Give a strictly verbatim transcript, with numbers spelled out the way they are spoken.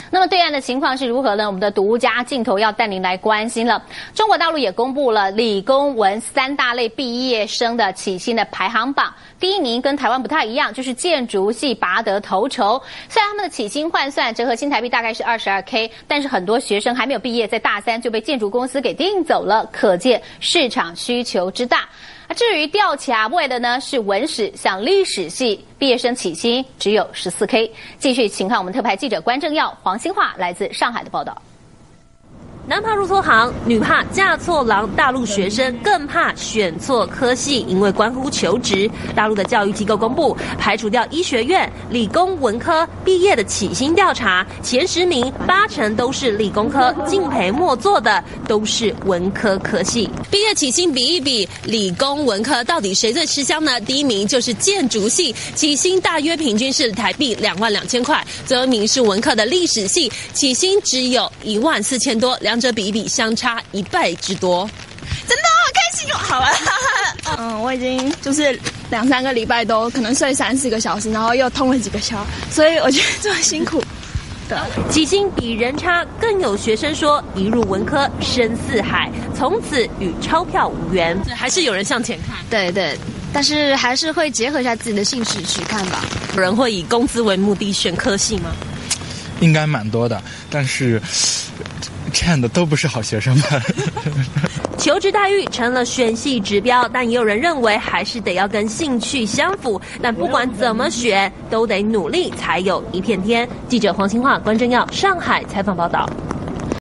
那么对岸的情况是如何呢？我们的独家镜头要带您来关心了。中国大陆也公布了理工文三大类毕业生的起薪的排行榜，第一名跟台湾不太一样，就是建筑系拔得头筹。虽然他们的起薪换算折合新台币大概是 二十二K， 但是很多学生还没有毕业，在大三就被建筑公司给订走了，可见市场需求之大。至于吊卡位的呢，是文史，像历史系毕业生起薪只有 十四K。继续请看我们特派记者关正耀、黄兴化来自上海的报道。 男怕入错行，女怕嫁错郎，大陆学生更怕选错科系，因为关乎求职。大陆的教育机构公布，排除掉医学院、理工文科毕业的起薪调查，前十名八成都是理工科，敬陪末座的都是文科科系。毕业起薪比一比，理工文科到底谁最吃香呢？第一名就是建筑系，起薪大约平均是台币两万两千块；最后一名是文科的历史系，起薪只有一万四千多，两者比一比相差一倍之多。 真的好开心哦！好啊，嗯，我已经就是两三个礼拜都可能睡三四个小时，然后又通了几个宵，所以我觉得这么辛苦。对， 起薪比人差，更有学生说一入文科深似海，从此与钞票无缘。还是有人向前看， 对对，但是还是会结合一下自己的兴趣去看吧。 有人会以工资为目的选科系吗？ 应该蛮多的，但是这样的都不是好学生吧。 求职待遇成了选系指标，但也有人认为还是得要跟兴趣相符。但不管怎么选，都得努力才有一片天。记者黄清化、关正耀，上海采访报道。